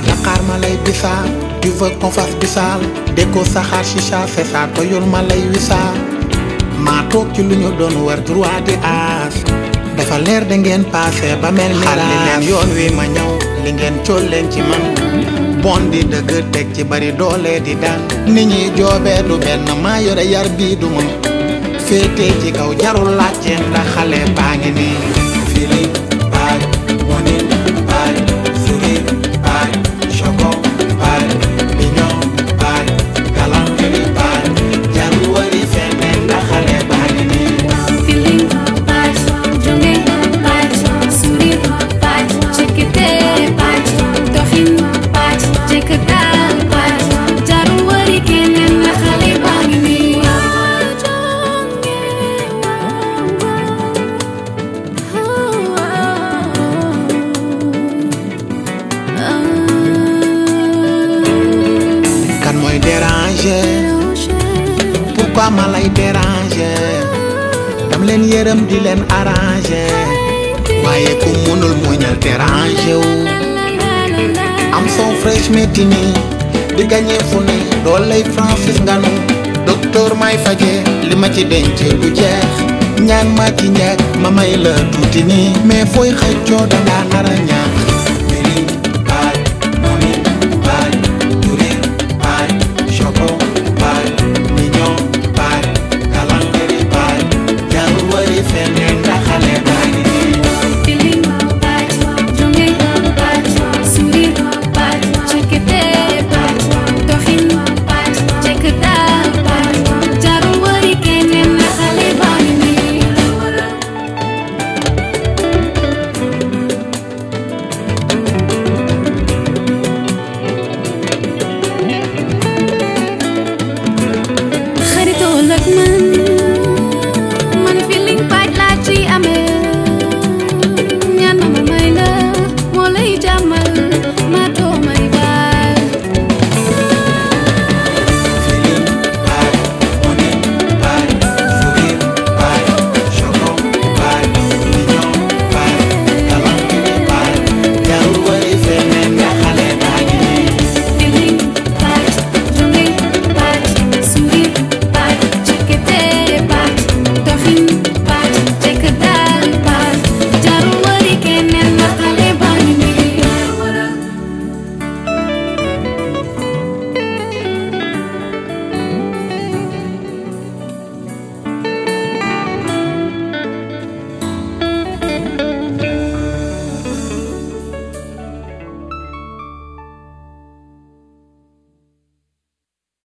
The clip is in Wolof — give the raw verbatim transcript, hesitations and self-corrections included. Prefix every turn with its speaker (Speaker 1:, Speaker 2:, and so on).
Speaker 1: Dakar ma lay bisaal. Tu veux qu'on fasse du sale. Déco saxaar chicha c'est ça toyul ma lay wisaal. maa toog ci lu ñu doon war droit di aas. dafa leer da ngeen passé ba mel ni xal li leen yoon wi ma ñëw li ngeen cool leen ci man. bon di dëgg teg ci bari doole di daan. nit ñi joobee du benn maa yore yar bii du moom. féete ci kaw jarul laajte ndax xale baa ngi nii. feeling baay morning baay sourire baay choco baay mignon baay galanterie baay jarul wari feneen ndax xale baa ngi nii.
Speaker 2: feeling baay jonge baay sourire baay cekkite baay doxin baay jekk daal baay jarul wari keneen ndax xale baa ngi nii.
Speaker 1: Pourquoi ma lay déranger dam leen yërëm di leen arranger waaye ku mënul muñal déranger wu am son fresh metti nii di gagné fu ne dooley Francis nga nu docteur may faje li ma ci denc du jeex ñaan ma ci njëkk ma may la tuuti nii mais fooy xëccoo dangaa nara ñaan